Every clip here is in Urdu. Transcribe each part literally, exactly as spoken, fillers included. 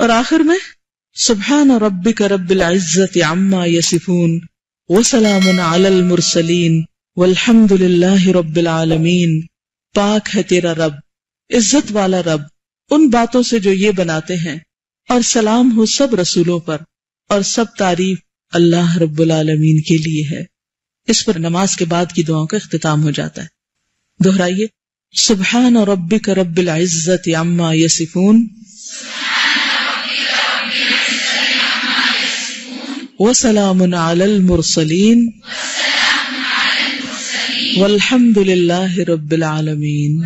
اور آخر میں سبحان ربک رب العزت عما یصفون وسلام علی المرسلین والحمد للہ رب العالمین. پاک ہے تیرا رب، عزت والا رب ان باتوں سے جو یہ بناتے ہیں، اور سلام ہو سب رسولوں پر، اور سب تعریف اللہ رب العالمین کے لیے ہے. اس پر نماز کے بعد کی دعاؤں کا اختتام ہو جاتا ہے. دہرائیے، سبحان ربک رب العزت عما یصفون وسلام علی المرسلین والحمد للہ رب العالمین.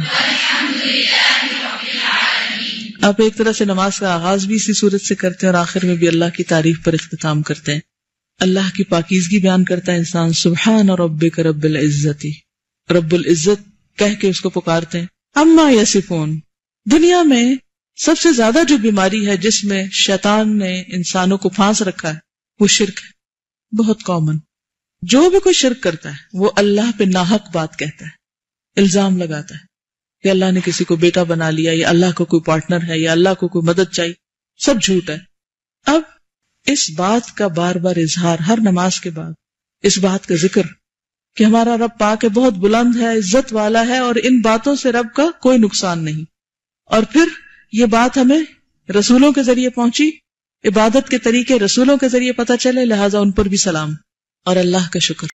آپ ایک طرح سے نماز کا آغاز بھی اسی صورت سے کرتے ہیں اور آخر میں بھی اللہ کی تعریف پر اختتام کرتے ہیں. اللہ کی پاکیزگی بیان کرتا ہے انسان، سبحان ربک رب العزت، رب العزت کہہ کے اس کو پکارتے ہیں. اما یصفون، دنیا میں سب سے زیادہ جو بیماری ہے جس میں شیطان نے انسانوں کو پھانس رکھا ہے وہ شرک ہے. بہت کامن، جو بھی کوئی شرک کرتا ہے وہ اللہ پہ ناحق بات کہتا ہے، الزام لگاتا ہے کہ اللہ نے کسی کو بیٹا بنا لیا، یا اللہ کو کوئی پارٹنر ہے، یا اللہ کو کوئی مدد چاہیے. سب جھوٹ ہے. اب اس بات کا بار بار اظہار ہر نماز کے بعد، اس بات کا ذکر کہ ہمارا رب پاک ہے، بہت بلند ہے، عزت والا ہے، اور ان باتوں سے رب کا کوئی نقصان نہیں. اور پھر یہ بات ہمیں رسولوں کے ذریعے پہنچی، عبادت کے طریقے رسولوں کے ذریعے پتہ چلے، لہٰذا ان پر بھی سلام اور اللہ کا شکر.